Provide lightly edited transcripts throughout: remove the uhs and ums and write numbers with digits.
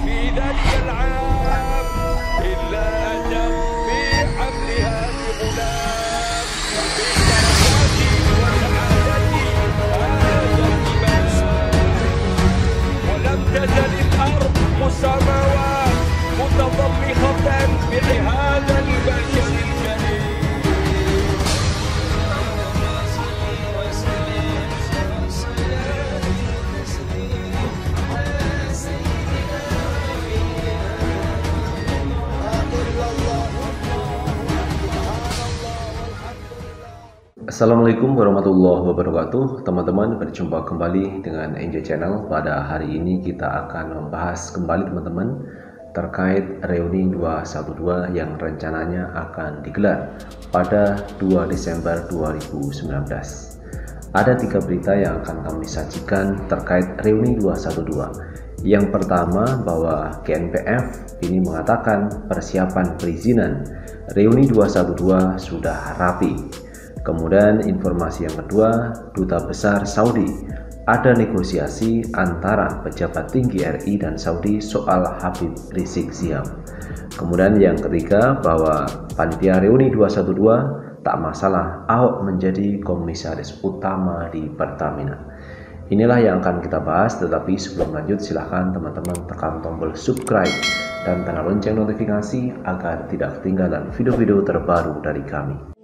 في ذلك العام إلا أتم بحملها بغلام بالبركات والسعادة هذا الإمام. ولم تزل الأرض والسماوات متضمخة بهذا البشر الكريم. Assalamualaikum warahmatullahi wabarakatuh. Teman-teman, berjumpa kembali dengan NJ Channel. Pada hari ini kita akan membahas kembali teman-teman terkait reuni 212 yang rencananya akan digelar pada 2 Desember 2019. Ada 3 berita yang akan kami sajikan terkait reuni 212. Yang pertama, bahwa GNPF ini mengatakan persiapan perizinan reuni 212 sudah rapi. Kemudian informasi yang kedua, Duta Besar Saudi, ada negosiasi antara pejabat tinggi RI dan Saudi soal Habib Rizik Syihab. Kemudian yang ketiga, bahwa panitia reuni 212 tak masalah Ahok menjadi komisaris utama di Pertamina. Inilah yang akan kita bahas, tetapi sebelum lanjut silahkan teman-teman tekan tombol subscribe dan tanda lonceng notifikasi agar tidak ketinggalan video-video terbaru dari kami.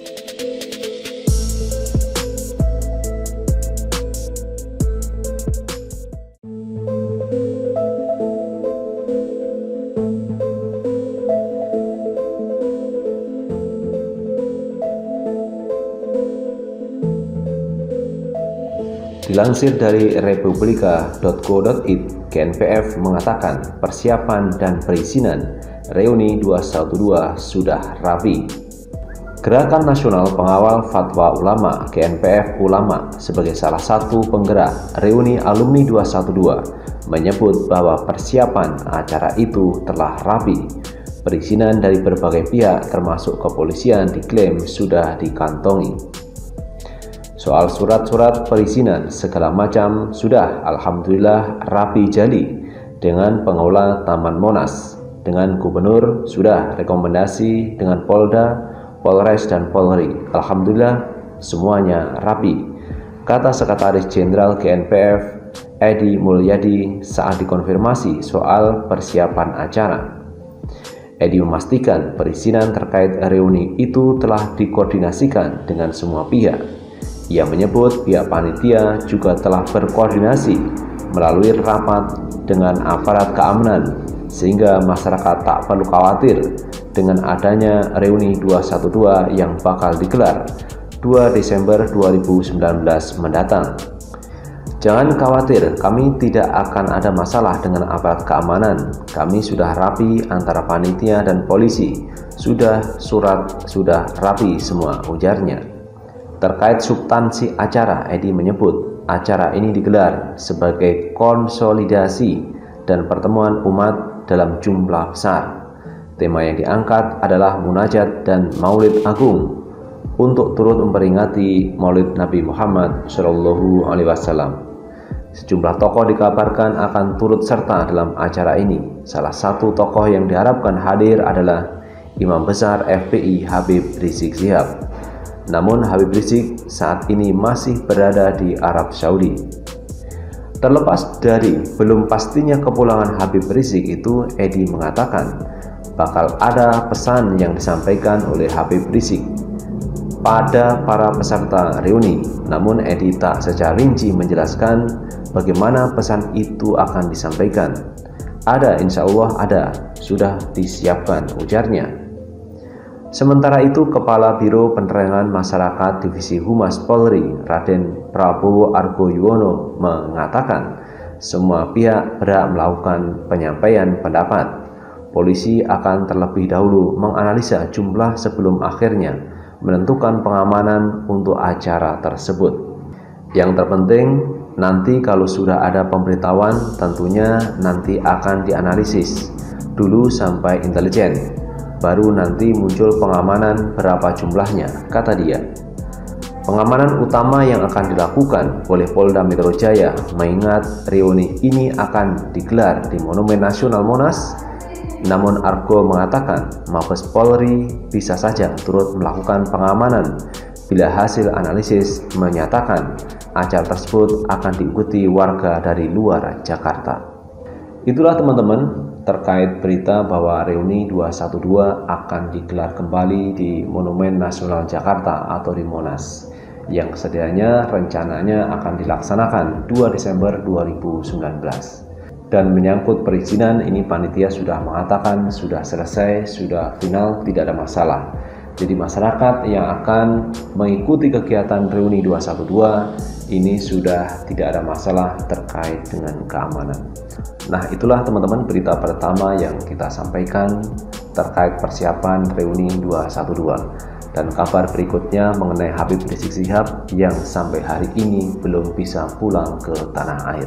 Dilansir dari republika.co.id, GNPF mengatakan persiapan dan perizinan reuni 212 sudah rapi. Gerakan Nasional Pengawal Fatwa Ulama GNPF Ulama sebagai salah satu penggerak reuni alumni 212 menyebut bahwa persiapan acara itu telah rapi. Perizinan dari berbagai pihak termasuk kepolisian diklaim sudah dikantongi. Soal surat-surat perizinan segala macam sudah alhamdulillah rapi jali dengan pengelola Taman Monas, dengan gubernur sudah rekomendasi dengan Polda, Polres dan Polri. Alhamdulillah semuanya rapi, kata Sekretaris Jenderal GNPF Edi Mulyadi saat dikonfirmasi soal persiapan acara. Edi memastikan perizinan terkait reuni itu telah dikoordinasikan dengan semua pihak. Ia menyebut pihak panitia juga telah berkoordinasi melalui rapat dengan aparat keamanan sehingga masyarakat tak perlu khawatir dengan adanya reuni 212 yang bakal digelar 2 Desember 2019 mendatang. Jangan khawatir, kami tidak akan ada masalah dengan aparat keamanan. Kami sudah rapi antara panitia dan polisi. Surat sudah rapi semua, ujarnya. Terkait substansi acara, Edi menyebut acara ini digelar sebagai konsolidasi dan pertemuan umat dalam jumlah besar. Tema yang diangkat adalah munajat dan maulid agung untuk turut memperingati maulid Nabi Muhammad SAW. Sejumlah tokoh dikabarkan akan turut serta dalam acara ini. Salah satu tokoh yang diharapkan hadir adalah Imam Besar FPI Habib Rizik Syihab. Namun Habib Rizik saat ini masih berada di Arab Saudi. Terlepas dari belum pastinya kepulangan Habib Rizik itu, Edi mengatakan bakal ada pesan yang disampaikan oleh Habib Rizik pada para peserta reuni. Namun Edi tak secara rinci menjelaskan bagaimana pesan itu akan disampaikan. Ada, insya Allah ada, sudah disiapkan, ujarnya. Sementara itu, Kepala Biro Penerangan Masyarakat Divisi Humas Polri, Raden Prabowo Argoyuwono mengatakan semua pihak berhak melakukan penyampaian pendapat. Polisi akan terlebih dahulu menganalisa jumlah sebelum akhirnya menentukan pengamanan untuk acara tersebut. Yang terpenting, nanti kalau sudah ada pemberitahuan tentunya nanti akan dianalisis dulu sampai intelijen. Baru nanti muncul pengamanan berapa jumlahnya, kata dia. Pengamanan utama yang akan dilakukan oleh Polda Metro Jaya mengingat reuni ini akan digelar di Monumen Nasional Monas. Namun Argo mengatakan Mabes Polri bisa saja turut melakukan pengamanan bila hasil analisis menyatakan acara tersebut akan diikuti warga dari luar Jakarta. Itulah teman-teman terkait berita bahwa reuni 212 akan digelar kembali di Monumen Nasional Jakarta atau di Monas, yang sedianya rencananya akan dilaksanakan 2 Desember 2019. Dan menyangkut perizinan ini panitia sudah mengatakan sudah selesai, sudah final, tidak ada masalah. Jadi masyarakat yang akan mengikuti kegiatan reuni 212 ini sudah tidak ada masalah terkait dengan keamanan. Nah, itulah teman-teman berita pertama yang kita sampaikan terkait persiapan reuni 212. Dan kabar berikutnya mengenai Habib Rizik Syihab yang sampai hari ini belum bisa pulang ke tanah air.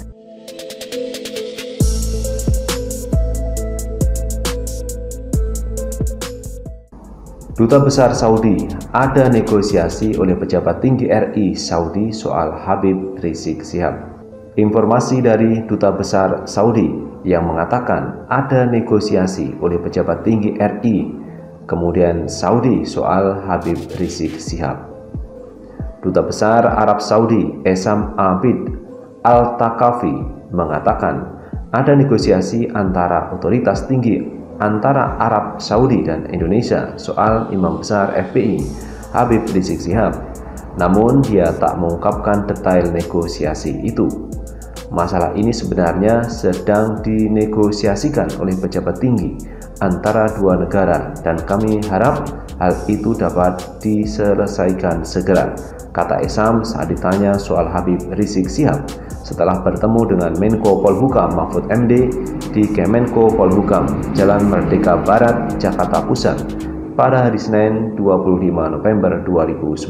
Duta Besar Saudi, ada negosiasi oleh pejabat tinggi RI Saudi soal Habib Rizik Syihab. Informasi dari Duta Besar Saudi yang mengatakan ada negosiasi oleh pejabat tinggi RI kemudian Saudi soal Habib Rizik Syihab. Duta Besar Arab Saudi Esam Abid Al-Takafi mengatakan ada negosiasi antara otoritas tinggi antara Arab Saudi dan Indonesia soal Imam Besar FPI Habib Rizik Syihab. Namun dia tak mengungkapkan detail negosiasi itu. Masalah ini sebenarnya sedang dinegosiasikan oleh pejabat tinggi antara dua negara dan kami harap hal itu dapat diselesaikan segera, kata Esam saat ditanya soal Habib Rizik Syihab setelah bertemu dengan Menko Polhukam Mahfud MD di Kemenko Polhukam, Jalan Merdeka Barat, Jakarta Pusat pada hari Senin 25 November 2019.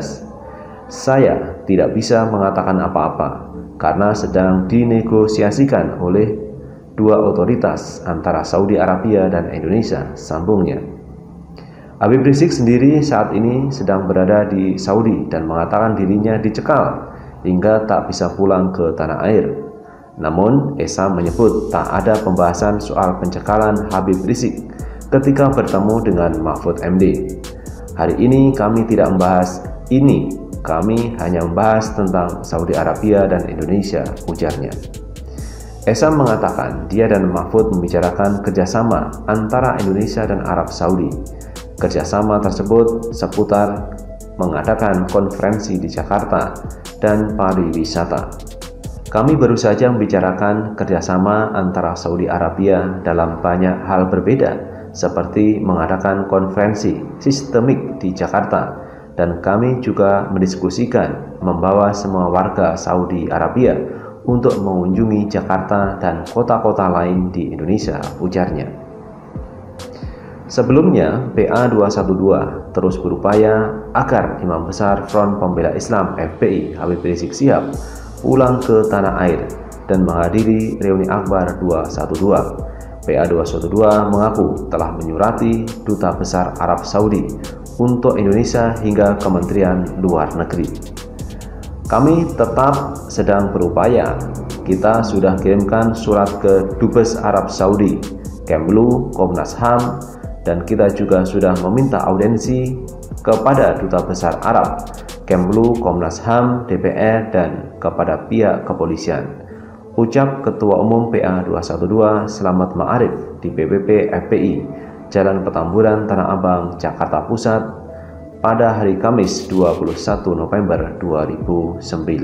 Saya tidak bisa mengatakan apa-apa karena sedang dinegosiasikan oleh dua otoritas antara Saudi Arabia dan Indonesia, sambungnya. Habib Rizik sendiri saat ini sedang berada di Saudi dan mengatakan dirinya dicekal hingga tak bisa pulang ke tanah air. Namun, Esam menyebut tak ada pembahasan soal pencekalan Habib Rizik ketika bertemu dengan Mahfud MD. Hari ini kami tidak membahas ini, kami hanya membahas tentang Saudi Arabia dan Indonesia, ujarnya. Esam mengatakan dia dan Mahfud membicarakan kerjasama antara Indonesia dan Arab Saudi. Kerjasama tersebut seputar mengadakan konferensi di Jakarta dan pariwisata. Kami baru saja membicarakan kerjasama antara Saudi Arabia dalam banyak hal berbeda, seperti mengadakan konferensi sistemik di Jakarta, dan kami juga mendiskusikan membawa semua warga Saudi Arabia untuk mengunjungi Jakarta dan kota-kota lain di Indonesia, ujarnya. Sebelumnya, PA212 terus berupaya agar Imam Besar Front Pembela Islam FPI Habib Rizik Syihab pulang ke tanah air dan menghadiri reuni Akbar 212. PA212 mengaku telah menyurati Duta Besar Arab Saudi untuk Indonesia hingga Kementerian Luar Negeri. Kami tetap sedang berupaya. Kita sudah kirimkan surat ke Dubes Arab Saudi, Kemlu, Komnas HAM, dan kita juga sudah meminta audiensi kepada Duta Besar Arab, Kemlu, Komnas HAM, DPR, dan kepada pihak kepolisian, ucap Ketua Umum PA212 Slamet Ma'arif di BPP FPI, Jalan Petamburan, Tanah Abang, Jakarta Pusat, pada hari Kamis 21 November 2019.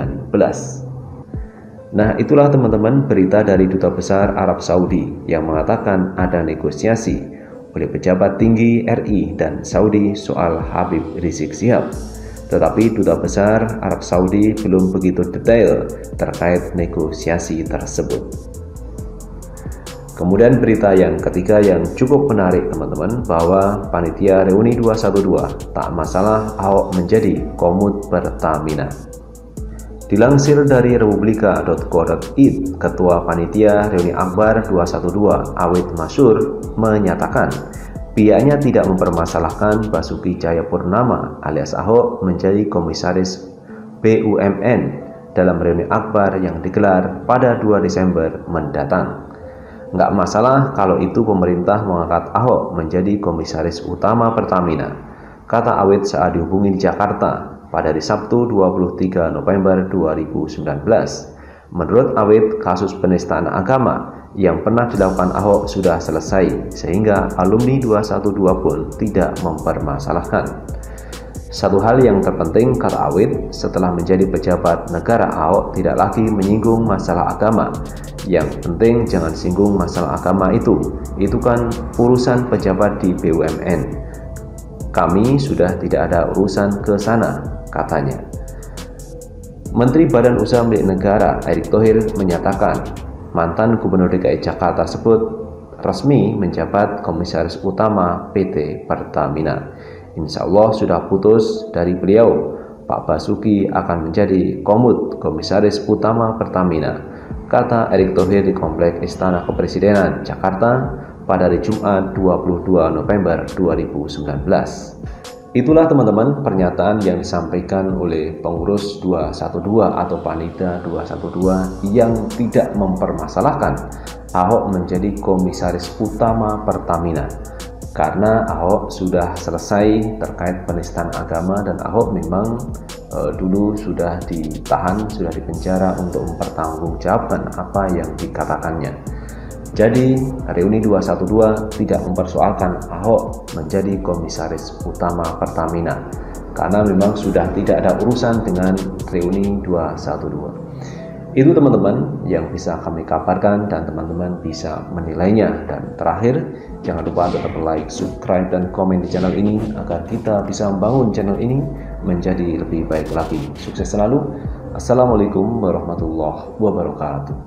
Nah, itulah teman-teman berita dari Duta Besar Arab Saudi yang mengatakan ada negosiasi oleh pejabat tinggi RI dan Saudi soal Habib Rizik Syihab. Tetapi Duta Besar Arab Saudi belum begitu detail terkait negosiasi tersebut. Kemudian berita yang ketiga yang cukup menarik teman-teman, bahwa panitia reuni 212 tak masalah Ahok menjadi komut Pertamina. Dilansir dari republika.co.id, Ketua Panitia Reuni Akbar 212 Awid Masyur menyatakan Pihaknya tidak mempermasalahkan Basuki Cahayapurnama alias Ahok menjadi komisaris BUMN dalam reuni akbar yang digelar pada 2 Desember mendatang. Nggak masalah kalau itu pemerintah mengangkat Ahok menjadi komisaris utama Pertamina, kata Awit saat dihubungi di Jakarta pada hari Sabtu 23 November 2019. Menurut Awit, kasus penistaan agama yang pernah dilakukan Ahok sudah selesai, sehingga alumni 212 pun tidak mempermasalahkan. Satu hal yang terpenting, kata Awit, setelah menjadi pejabat negara, Ahok tidak lagi menyinggung masalah agama. Yang penting jangan singgung masalah agama itu kan urusan pejabat di BUMN. Kami sudah tidak ada urusan ke sana, katanya. Menteri Badan Usaha Milik Negara Erick Thohir menyatakan mantan Gubernur DKI Jakarta tersebut resmi menjabat komisaris utama PT Pertamina. Insya Allah sudah putus dari beliau. Pak Basuki akan menjadi komisaris utama Pertamina, kata Erick Thohir di Komplek Istana Kepresidenan Jakarta pada hari Jumat 22 November 2019. Itulah teman-teman pernyataan yang disampaikan oleh pengurus 212 atau Panitia 212 yang tidak mempermasalahkan Ahok menjadi komisaris utama Pertamina, karena Ahok sudah selesai terkait penistaan agama dan Ahok memang dulu sudah ditahan, sudah dipenjara untuk mempertanggungjawabkan apa yang dikatakannya. Jadi reuni 212 tidak mempersoalkan Ahok menjadi komisaris utama Pertamina, karena memang sudah tidak ada urusan dengan reuni 212. Itu teman-teman yang bisa kami kabarkan dan teman-teman bisa menilainya. Dan terakhir, jangan lupa tetap like, subscribe, dan komen di channel ini agar kita bisa membangun channel ini menjadi lebih baik lagi. Sukses selalu. Assalamualaikum warahmatullahi wabarakatuh.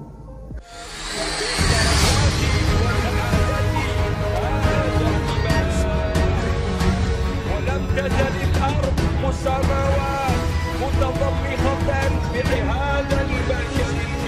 تزل الأرض والسماوات متضمخة بهذا البشر